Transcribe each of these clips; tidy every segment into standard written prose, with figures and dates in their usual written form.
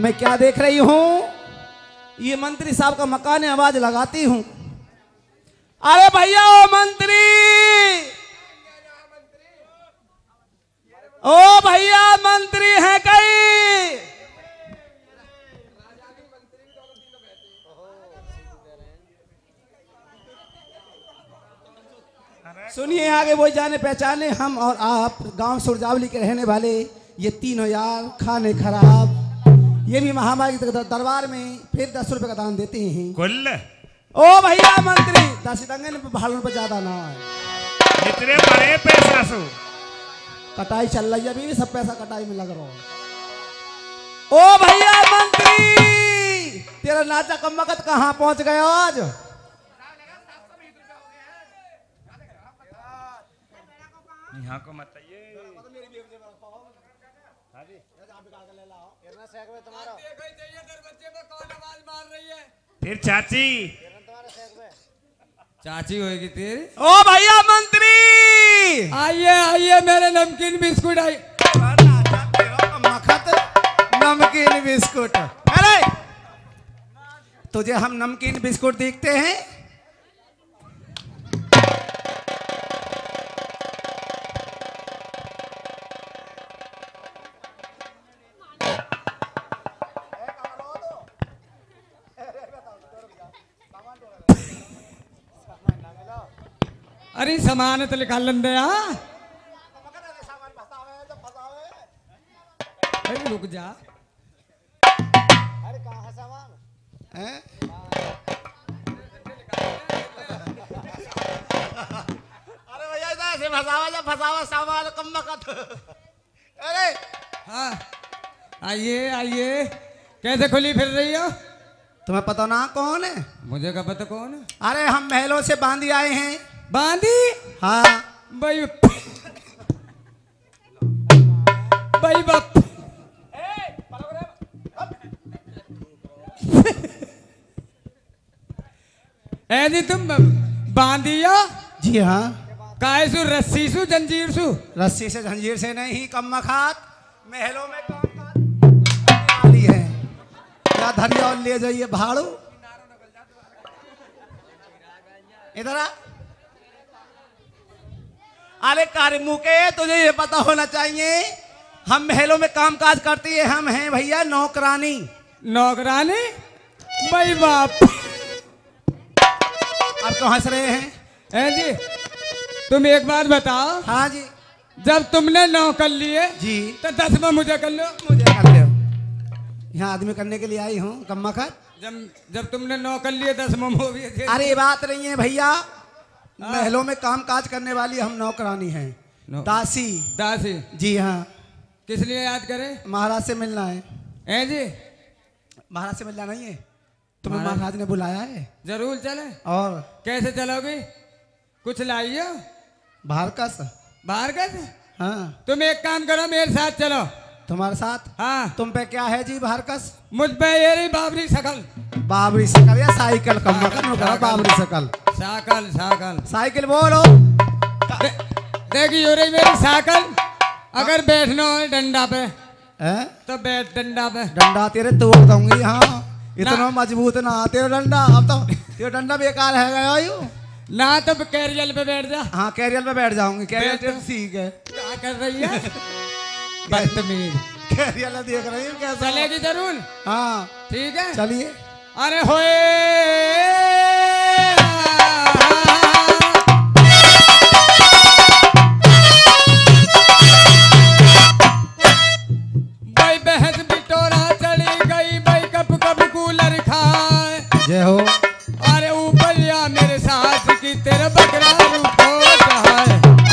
मैं क्या देख रही हूँ? ये मंत्री साहब का मकान है, आवाज लगाती हूँ। अरे भैया ओ मंत्री, ओ भैया मंत्री है कई? सुनिए, आगे वो जाने पहचाने, हम और आप गांव सुरजावली के रहने वाले ये तीनों यार खाने खराब, ये भी महामारी के दरबार में फिर 10 रुपए का दान देते हैं कुल। ओ भैया मंत्री, 10 टंगे भाड़ों पर ज्यादा ना है, इतने बड़े पैसा सो कटाई चल रही है अभी, सब पैसा कटाई में लग रहा है। ओ भैया मंत्री, तेरा नाचा कमबख्त कहाँ पहुंच गया आज? यहाँ को मत फिर चाची चाची होगी तेरी। ओ भैया मंत्री, आइए आइए, मेरे नमकीन बिस्कुट आई। मखत नमकीन बिस्कुट, अरे तुझे हम नमकीन बिस्कुट देखते हैं? अरे सामान तो निकाल लेंगे यार, रुक जा। अरे कहाँ सामान है? अरे भैया इधर से फसावा सामान कमबख्त। अरे हाँ आइए आइए, कैसे खुली फिर रही हो? तुम्हें पता ना कौन है? मुझे क्या पता कौन है? अरे हम महलों से बांधी आए हैं। बांधी? हाँ भाई भाई बाप, ऐसी तुम बांधिया? जी हाँ। काय सु, रस्सी सु, जंजीर सु? रस्सी से जंजीर से नहीं, कमबख्त महलों में काम वाली है। क्या धरिया और ले जाइए भाड़ू, इधर आ। अरे कारी मुके, तुझे ये पता होना चाहिए हम महलों में काम काज करती है, हम हैं भैया नौकरानी। नौकरानी? भाई बाप, अब तो हंस रहे हैं? जी तुम एक बात बताओ। हाँ जी। जब तुमने 9 कर लिए जी, तो 10 में मुझे कर लो। मुझे कर लो, यहाँ आदमी करने के लिए आई हूँ कमबख्त। जब तुमने 9 कर लिए 10 में वो भी। अरे बात नहीं है भैया, महलों में काम काज करने वाली हम नौकरानी हैं, दासी। दासी? जी हाँ। किस लिए याद करें? महाराज से मिलना है। जी महाराज से मिलना नहीं है, तुम्हें महाराज ने बुलाया है। जरूर चले। और कैसे चलोगे? कुछ लाइयो। भारकस? भारकस? हाँ। तुम एक काम करो, मेरे साथ चलो। तुम्हारे साथ? हाँ। तुम पे क्या है जी भारकस? मुझ पे ये रही बाबरी शकल। बाबरी शकल या साइकिल? कमबख्त बाबरी शकल। साकल साकल साइकिल बोलो। देखी हो रही मेरी साकल। अगर बैठना हो डंडा पे तो बैठ डंडा पे। डंडा तेरे तोड़ दूंगी। हाँ, इतना मजबूत ना तेरा डंडा, अब तो तेरा डंडा बेकार है गया यू ना। तो कैरियल पे बैठ जा। हाँ कैरियल पे बैठ जाऊंगी। कैरियल ठीक है। क्या कर रही है बदतमीज? कैरियल देख रही हूँ कैसा। चलेगी जरूर? हाँ ठीक है, चलिए। अरे होए भाई, बहस बिटोरा चली गई भाई, कब कब कूलर खाए। जय हो। अरे ऊपर या मेरे सास की तेरा बकरा रूठो चाहे।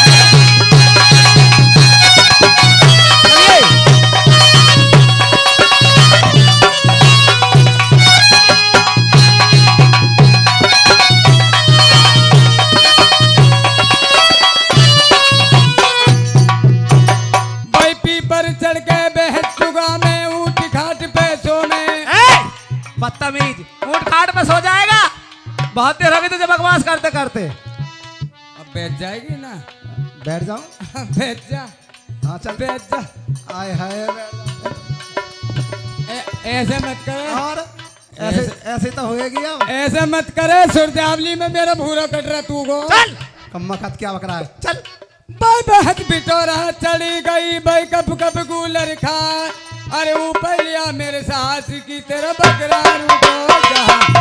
चढ़ के बहस चुगा में ऊंट खाट पे सोने। बदतमीज, ऊंट खाट पे सो जाएगा? बहुत देर होगी तुझे बकवास करते करते। अब बैठ जाएगी ना? बैठ जाओ। बैठ जा। हाँ चल बैठ जा। आए हाय। ऐसे मत करे और ऐसे ऐसे तो होएगी अब। ऐसे मत करे सुरजावली में मेरा भूरा कट रहा तू को चल कम्मा खत क्या बक रहा है चल। बाई बहत बिटोरा चली गई बाई कब कब कूलर खा अरे ऊपर लिया मेरे सास की तेरा बकरा रुको जा।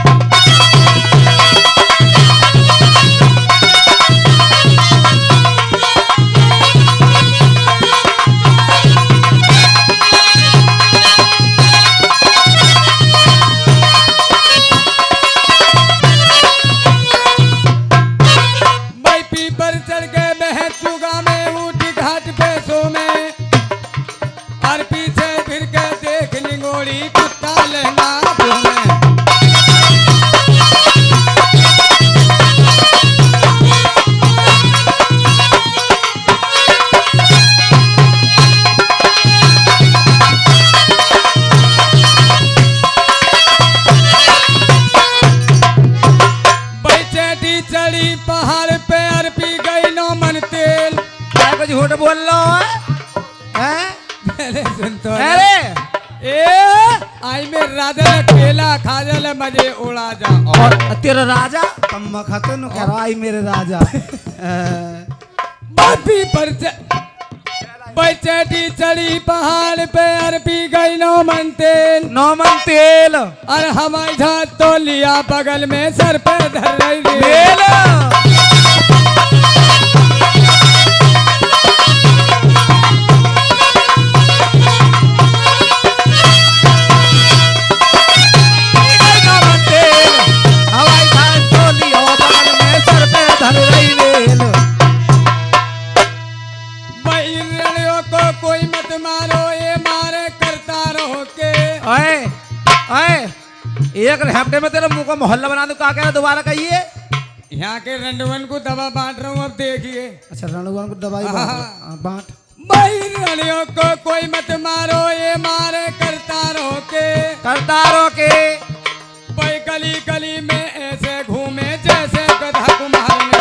झूठ बोल लो है? सुनतो अरे ए आई में राजा केला खा जा मजे उड़ा जा और तेरा राजा कम्मा खतन कराई मेरे राजा बापी पर बैचेटी चढ़ी पहाड़ पे अरपी गई नौमन तेल और हमारे झात तो लिया बगल में सर पे धर रही एक हफ्ते में तेरे मुंह का मोहल्ला बना दूं क्या कह रहा दोबारा कहिए। यहाँ के रंडवन को दवा बांट रहा हूँ अब देखिए। अच्छा रंडवन को दवाई बांट भाई रनियों को कोई मत मारो ये मारे करतारों के भाई गली गली में ऐसे घूमे जैसे गधा कुम्हार में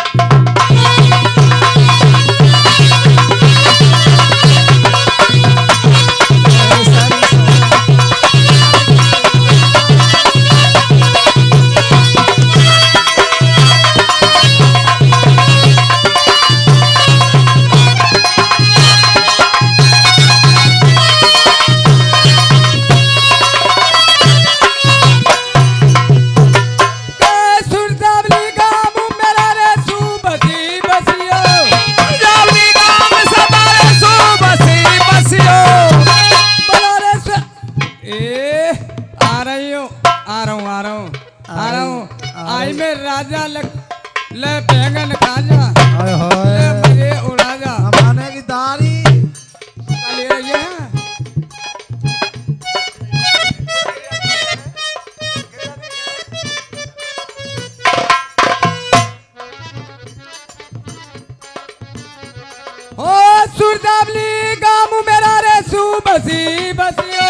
आई में राजा ले बैंगन खा जा ले मजे उड़ा जा हमारे की दाढ़ी ले रही है। ओ सुरदावली गाम मेरा रे सू बसी बसियो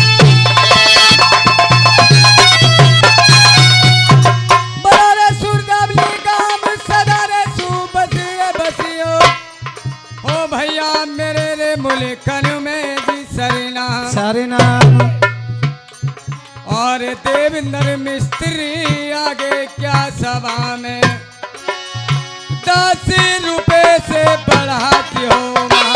नाम और देवेंद्र मिस्त्री आगे क्या सभा में 10 रुपए से बढ़ाती हो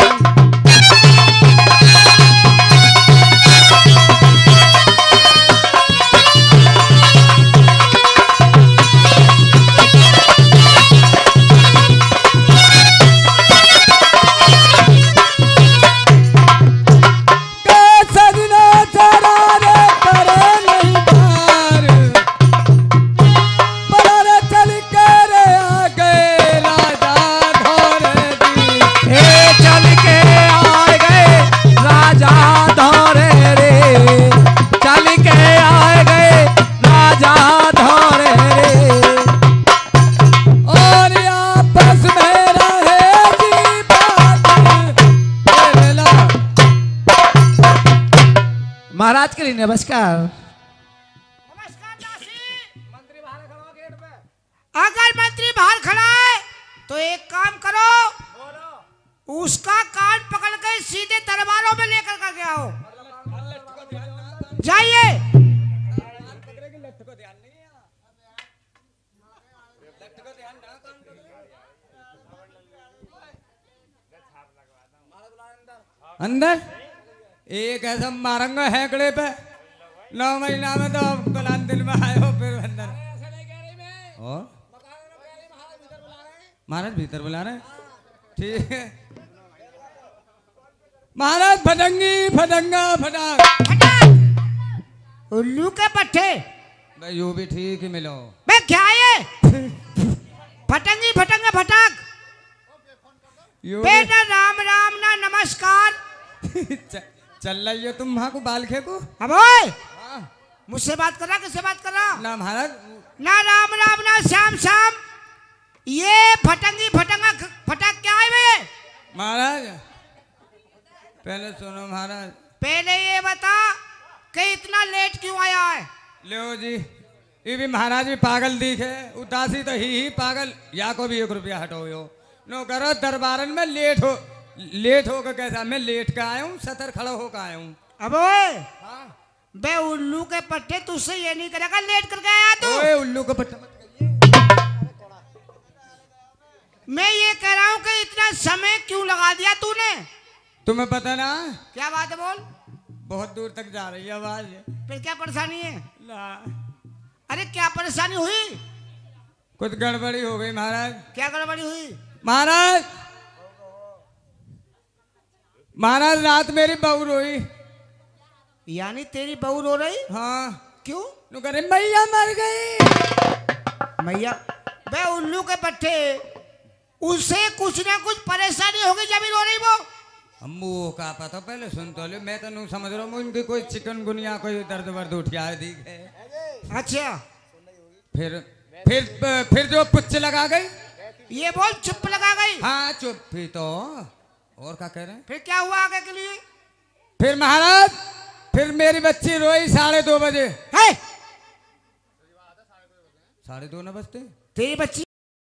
महाराज के लिए नमस्कार। नमस्कार दासी। मंत्री बाहर खड़ा हो गेट पे। अगर मंत्री बाहर खड़ा है तो एक काम करो, उसका कान पकड़ के सीधे दरबारों में लेकर के आओ। जाइए। अंदर एक ऐसा मारंगा हैकड़े पे 9 महीना में तो कलान दिन में आए हो फिर अंदर। और महाराज भीतर बुला रहे हैं। ठीक है महाराज। फटंगी फटंगा फटाक फटाक उल्लू के पट्टे। भाई यू भी ठीक ही मिलो। बे क्या है फटंगी फटंगा फटाक। यू बेटा राम राम ना नमस्कार। चल रही हो तुम वहां को बाल खेको। अब ओए हाँ। मुझसे बात कर रहा किससे बात कर रहा? ना महाराज ना राम राम ना श्याम श्याम। ये फटंगी फटंगा फटाक क्या है बे? महाराज पहले सुनो महाराज। पहले ये बता कि इतना लेट क्यों आया है? लो जी ये भी महाराज भी पागल दिखे। उदासी तो ही पागल। या को भी 1 रुपया हटो यो नो करो दरबारन में लेट होकर कैसा मैं लेट का आया हूँ सतर खड़ा होकर आया हूँ। अब ओए हाँ। बे उल्लू के पट्टे तुझसे ये नहीं करेगा लेट करके आया तू। ओए उल्लू का पट्टा मत करिए। मैं ये कह रहा हूँ कि इतना समय क्यों लगा दिया तूने? तुम्हें पता ना क्या बात है बोल। बहुत दूर तक जा रही है आवाज। फिर क्या परेशानी है? ला अरे क्या परेशानी हुई? कुछ गड़बड़ी हो गई महाराज। क्या गड़बड़ी हुई? महाराज महाराज रात मेरी बहू रोई। यानी तेरी बहू रो रही? हाँ। क्यों? नु करे मैया मर गई। मैया बे उल्लू के पट्टे उसे कुछ ना कुछ परेशानी होगी जब रो रही वो। अम्मू का पता पहले सुन तो ले। मैं तो नहीं समझ रहा हूँ उनकी कोई चिकनगुनिया कोई दर्द वर्द उठ गया दी है। अच्छा फिर जो पुच्छ लगा गई। ये बोल चुप लगा गई। हाँ चुप ही तो। और क्या कह रहे हैं? फिर क्या हुआ आगे के लिए? फिर महाराज फिर मेरी बच्ची रोई 2:30 बजे। है 2:30 न बजते। तेरी बच्ची